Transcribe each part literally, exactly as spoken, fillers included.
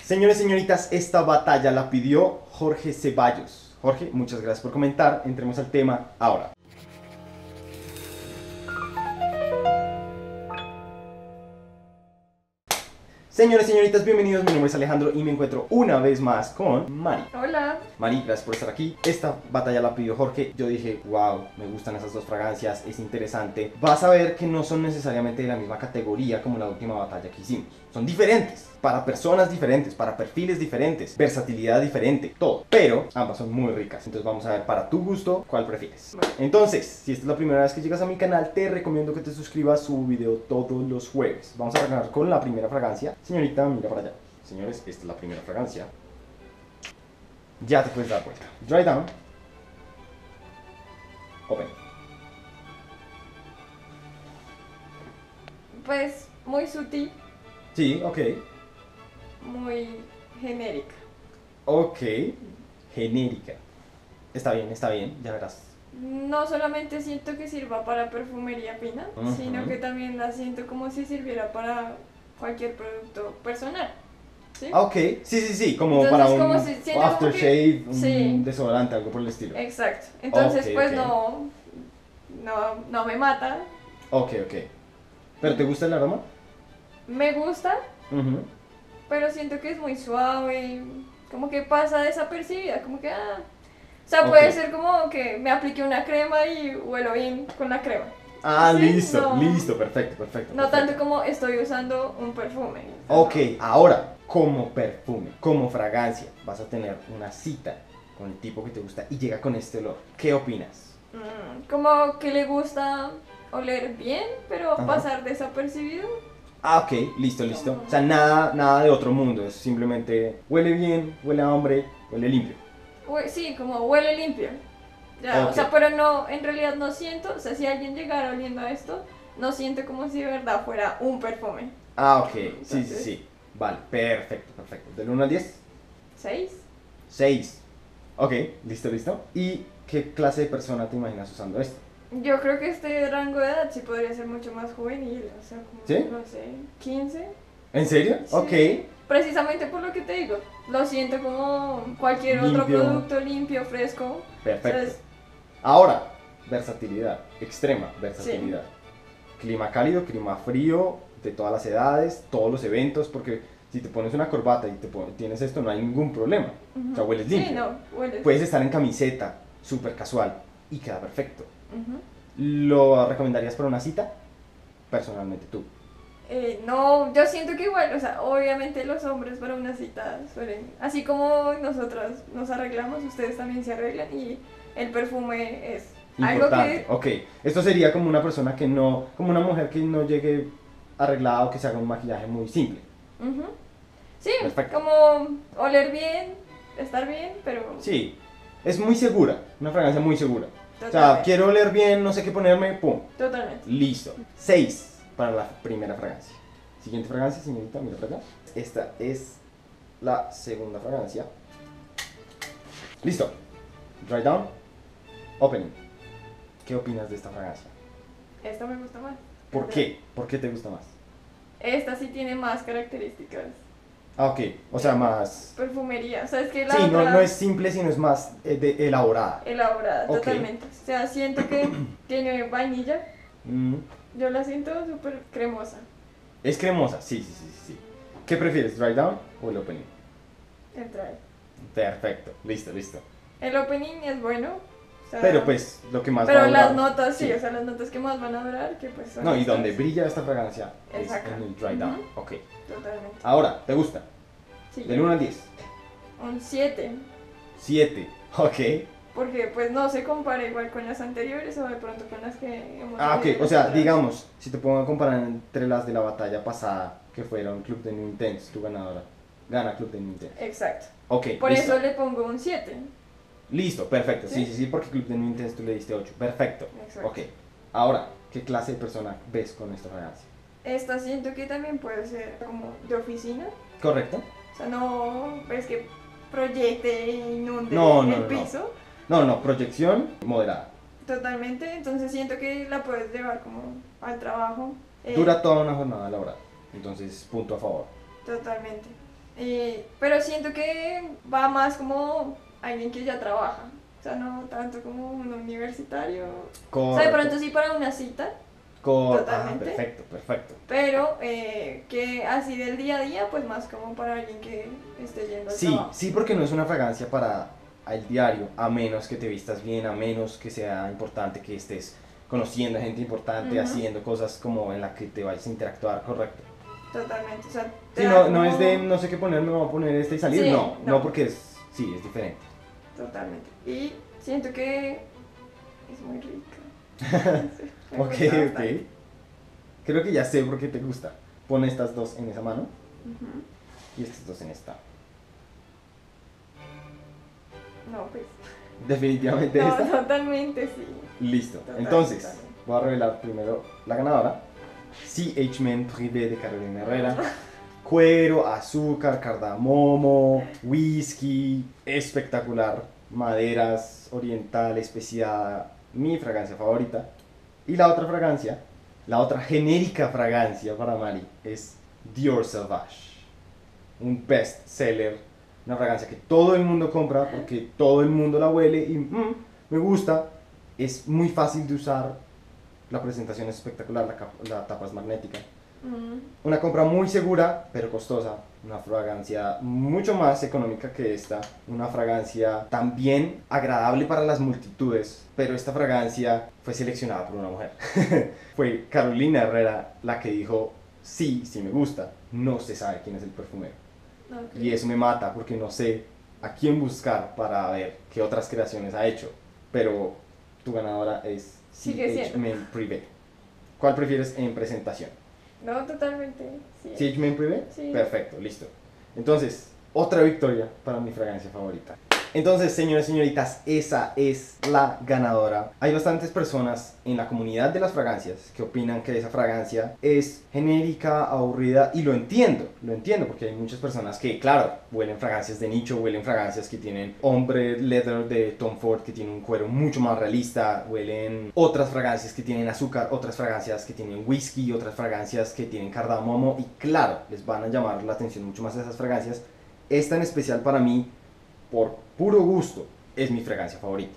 Señores y señoritas, esta batalla la pidió Jorge Ceballos. Jorge, muchas gracias por comentar. Entremos al tema ahora. Señores y señoritas, bienvenidos, mi nombre es Alejandro y me encuentro una vez más con Mari. Hola. Mari, gracias por estar aquí. Esta batalla la pidió Jorge. Yo dije, wow, me gustan esas dos fragancias, es interesante. Vas a ver que no son necesariamente de la misma categoría como la última batalla que hicimos. Son diferentes, para personas diferentes, para perfiles diferentes, versatilidad diferente, todo. Pero ambas son muy ricas. Entonces vamos a ver para tu gusto cuál prefieres. Entonces, si esta es la primera vez que llegas a mi canal, te recomiendo que te suscribas, subo video todos los jueves. Vamos a arrancar con la primera fragancia. Señorita, mira para allá. Señores, esta es la primera fragancia. Ya te puedes dar vuelta. Dry down. Open. Pues muy sutil, Sí, ok. muy genérica. Ok. Genérica. Está bien, está bien, ya verás. No solamente siento que sirva para perfumería fina, Ujú. sino que también la siento como si sirviera para cualquier producto personal. ¿Sí? Ah, ok. Sí, sí, sí, como Entonces, para un como si- siento como aftershave, que- un sí. desodorante, algo por el estilo. Exacto. Entonces, Ok, pues ok. no, no, no me mata. Ok, ok. ¿Pero te gusta el aroma? Me gusta, Ujú. pero siento que es muy suave, como que pasa desapercibida, como que ah. O sea, Ok. puede ser como que me apliqué una crema y huelo bien con la crema. Ah, Sí, listo, no. listo, perfecto, perfecto. No perfecto. tanto como estoy usando un perfume. Ok, ahora, como perfume, como fragancia, vas a tener una cita con el tipo que te gusta y llega con este olor. ¿Qué opinas? Mm, como que le gusta oler bien, pero Ajá. pasar desapercibido. Ah, ok, listo, listo. O sea, nada, nada de otro mundo, es simplemente huele bien, huele a hombre, huele limpio. Hue- Sí, como huele limpio. Ya, Ok. o sea, pero no, en realidad no siento, o sea, si alguien llegara oliendo a esto, no siento como si de verdad fuera un perfume. Ah, ok, sí, sí, Entonces- sí. Vale, perfecto, perfecto. ¿Del uno al diez? ¿Seis? seis. Ok, listo, listo. ¿Y qué clase de persona te imaginas usando esto? Yo creo que este rango de edad sí podría ser mucho más juvenil, o sea, como, ¿Sí? no sé, quince. ¿En serio? Sí. Ok. Precisamente por lo que te digo, lo siento como cualquier otro Limpio. producto limpio, fresco. Perfecto. Entonces, Ahora, versatilidad, extrema versatilidad. Clima cálido, clima frío, de todas las edades, todos los eventos, porque si te pones una corbata y te pon- tienes esto no hay ningún problema. ujú. O sea, hueles limpio. Sí, no, hueles. Puedes estar en camiseta, súper casual y queda perfecto. Ujú. ¿Lo recomendarías para una cita? Personalmente tú. Eh, no, yo siento que igual, o sea, obviamente los hombres para una cita suelen, así como nosotras nos arreglamos, ustedes también se arreglan y el perfume es algo Importante. que, Ok. Esto sería como una persona que no, como una mujer que no llegue arreglada o que se haga un maquillaje muy simple. ujú. Sí, Perfecto. como oler bien, estar bien, pero Sí. Es muy segura, una fragancia muy segura. O sea, totalmente, quiero oler bien, no sé qué ponerme, pum. totalmente. Listo. seis para la primera fragancia. Siguiente fragancia, señorita, mira para acá. Esta es la segunda fragancia. Listo. Dry down. Opening. ¿Qué opinas de esta fragancia? Esta me gusta más. ¿Por qué? ¿Por qué te gusta más? Esta sí tiene más características. Ah, ok. O sea, más... Perfumería, o sea, es que la Sí, no, otra no es simple, sino es más eh, de- elaborada. elaborada, Ok. totalmente. O sea, siento que tiene vainilla, Mm, yo la siento súper cremosa. Es cremosa, sí, sí, sí, sí. ¿Qué prefieres, dry down o el opening? Entra ahí. Perfecto, listo, listo. El opening es bueno. O sea, Pero pues lo que más va Pero a durar... las notas sí, sí. o sea, las notas que más van a durar, que pues son No, y estas. donde brilla esta fragancia es Exacto. en el dry down. Ujú. Ok. Totalmente. Ahora, ¿te gusta? Sí, Del uno al diez. un siete. siete. Ok. Porque pues no se compara igual con las anteriores o de pronto con las que hemos Ah, ok. tenido O sea, nosotras. digamos, si te pongo a comparar entre las de la batalla pasada, que fueron Club de New Intense, tu ganadora. Gana Club de New Intense. Exacto. Ok, Por listo. eso le pongo un siete. Listo, perfecto. Sí, ¿Sí? sí, sí, porque Club de New Intense tú le diste ocho. Perfecto. Exacto. Ok. Ahora, ¿qué clase de persona ves con esta fragancia? Esta siento que también puede ser como de oficina. ¿Correcto? O sea, no ves que proyecte e inunde No, no, el no, no. piso. No, no, proyección moderada. Totalmente. Entonces siento que la puedes llevar como al trabajo. eh, Dura toda una jornada laboral. Entonces, punto a favor. Totalmente. Eh, pero siento que va más como alguien que ya trabaja. O sea, no tanto como un universitario. O sea, de pronto sí para una cita. Cor- Totalmente. Ah, perfecto, perfecto. Pero eh, que así del día a día, pues más como para alguien que esté yendo al Sí, trabajo. sí, porque no es una fragancia para el diario, a menos que te vistas bien, a menos que sea importante que estés conociendo a gente importante, Ujú. haciendo cosas como en la que te vayas a interactuar, correcto. Totalmente. O sea, te Sí, da no, no es como- de no sé qué poner, me voy a poner este y salir, Sí, no, no, no. porque es, sí, es diferente. Totalmente. Y siento que es muy rica. Sí, me Ok, gusta ok. bastante. Creo que ya sé por qué te gusta. Pon estas dos en esa mano Ujú. y estas dos en esta. No, pues. Definitivamente No, esta. totalmente sí. Listo. Total, Entonces, total. voy a revelar primero la ganadora. C H Men Privé de Carolina Herrera. Cuero, azúcar, cardamomo, whisky, espectacular. Maderas, oriental, especiada. Mi fragancia favorita. Y la otra fragancia, la otra genérica fragancia para Mari es Dior Sauvage. Un best seller, una fragancia que todo el mundo compra porque todo el mundo la huele y mm, me gusta. Es muy fácil de usar, la presentación es espectacular, la, cap- la tapa es magnética. Mm. Una compra muy segura, pero costosa. Una fragancia mucho más económica que esta. Una fragancia también agradable para las multitudes. Pero esta fragancia fue seleccionada por una mujer. Fue Carolina Herrera la que dijo, sí, sí me gusta. No se sabe quién es el perfumero. Ok. Y eso me mata porque no sé a quién buscar para ver qué otras creaciones ha hecho. Pero tu ganadora es Sigue C H siendo. Men Privé. ¿Cuál prefieres en presentación? No, totalmente. Sí. ¿C H Men Privé? Sí. Perfecto, listo. Entonces, otra victoria para mi fragancia favorita. Entonces, señores y señoritas, esa es la ganadora. Hay bastantes personas en la comunidad de las fragancias que opinan que esa fragancia es genérica, aburrida, y lo entiendo, lo entiendo, porque hay muchas personas que, claro, huelen fragancias de nicho, huelen fragancias que tienen Ombre Leather de Tom Ford, que tiene un cuero mucho más realista, huelen otras fragancias que tienen azúcar, otras fragancias que tienen whisky, otras fragancias que tienen cardamomo, y claro, les van a llamar la atención mucho más esas fragancias. Esta en especial para mí, por puro gusto, es mi fragancia favorita.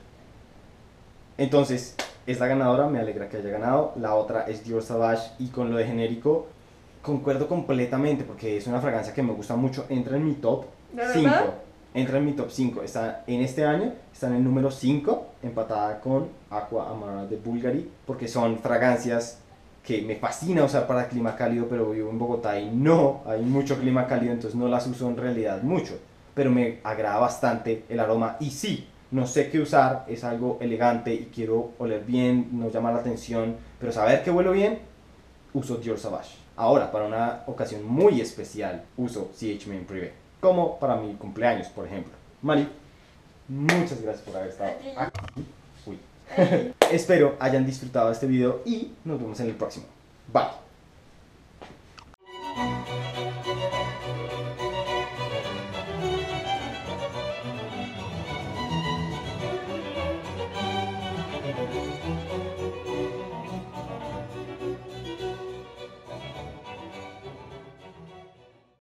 Entonces, es la ganadora, me alegra que haya ganado. La otra es Dior Sauvage, y con lo de genérico concuerdo completamente porque es una fragancia que me gusta mucho. Entra en mi top ¿De cinco. verdad? Entra en mi top cinco. Está en este año, está en el número cinco, empatada con Aqua Amara de Bulgari, porque son fragancias que me fascina usar para clima cálido, pero vivo en Bogotá y no hay mucho clima cálido, entonces no las uso en realidad mucho, pero me agrada bastante el aroma. Y sí, no sé qué usar, es algo elegante y quiero oler bien, no llama la atención, pero saber que huelo bien, uso Dior Sauvage. Ahora, para una ocasión muy especial, uso C H Men Privé, como para mi cumpleaños, por ejemplo. Mari, muchas gracias por haber estado aquí. Uy. Ay. Espero hayan disfrutado de este video y nos vemos en el próximo. Bye.